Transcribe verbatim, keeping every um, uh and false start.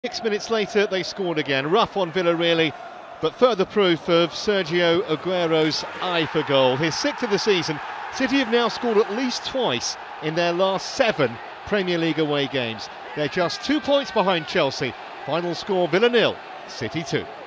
Six minutes later, they scored again. Rough on Villa, really, but further proof of Sergio Aguero's eye for goal. His sixth of the season. City have now scored at least twice in their last seven Premier League away games. They're just two points behind Chelsea. Final score, Villa nil, City two.